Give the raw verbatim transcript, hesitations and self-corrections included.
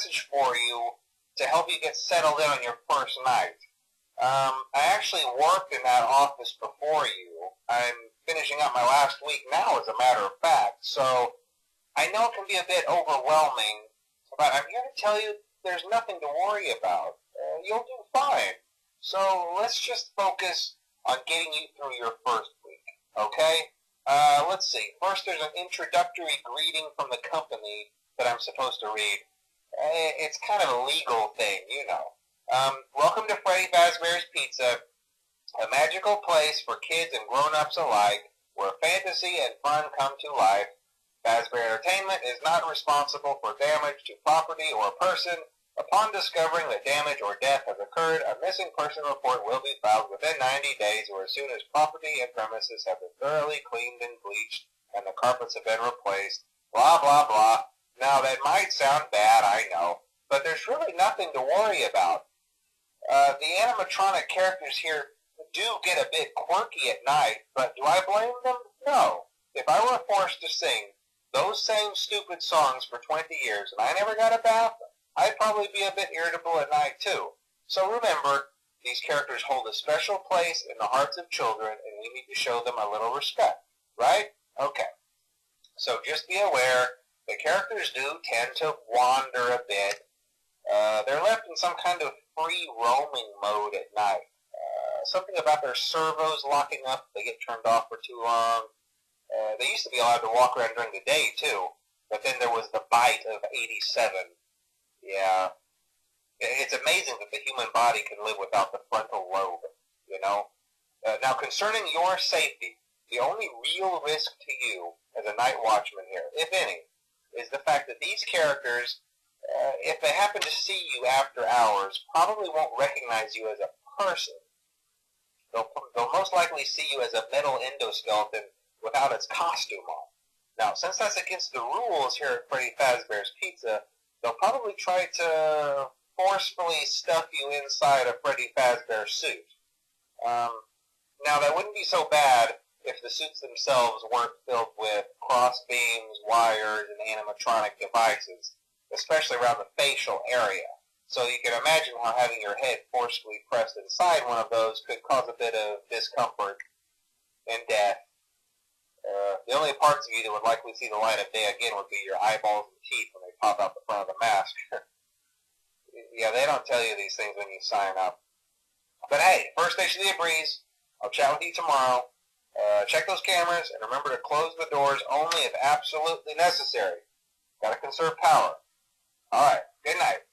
message for you to help you get settled in on your first night. Um, I actually worked in that office before you. I'm finishing up my last week now, as a matter of fact, so I know it can be a bit overwhelming, but I'm here to tell you there's nothing to worry about. Uh, you'll do fine. So let's just focus on getting you through your first week, okay? Uh, let's see. First, there's an introductory greeting from the company that I'm supposed to read. Uh, it's kind of a legal thing, you know. Um, welcome to Freddy Fazbear's Pizza, a magical place for kids and grown-ups alike, where fantasy and fun come to life. Fazbear Entertainment is not responsible for damage to property or person. Upon discovering that damage or death has occurred, a missing person report will be filed within ninety days or as soon as property and premises have been thoroughly cleaned and bleached and the carpets have been replaced. Blah, blah, blah. Now, that might sound bad, I know, but there's really nothing to worry about. Uh, the animatronic characters here do get a bit quirky at night, but do I blame them? No. If I were forced to sing those same stupid songs for twenty years and I never got a bath, I'd probably be a bit irritable at night too. So remember, these characters hold a special place in the hearts of children and we need to show them a little respect, right? Okay. So just be aware, the characters do tend to wander a bit. Uh, they're left in some kind of free roaming mode at night. Uh, something about their servos locking up if they get turned off for too long. Uh, they used to be allowed to walk around during the day too, but then there was the bite of eighty-seven. Yeah. It's amazing that the human body can live without the frontal lobe, you know? Uh, now, concerning your safety, the only real risk to you as a night watchman here, if any, is the fact that these characters, uh, if they happen to see you after hours, probably won't recognize you as a person. They'll, they'll most likely see you as a metal endoskeleton without its costume on. Now, since that's against the rules here at Freddy Fazbear's Pizza, they'll probably try to forcefully stuff you inside a Freddy Fazbear suit. Um, now, that wouldn't be so bad if the suits themselves weren't filled with cross beams, wires, and animatronic devices, especially around the facial area. So you can imagine how having your head forcefully pressed inside one of those could cause a bit of discomfort and death. Uh, the only parts of you that would likely see the light of day again would be your eyeballs and teeth when they pop out the front of the mask. Yeah, they don't tell you these things when you sign up. But hey, first station of the breeze. I'll chat with you tomorrow. Uh, check those cameras, and remember to close the doors only if absolutely necessary. Gotta conserve power. Alright, good night.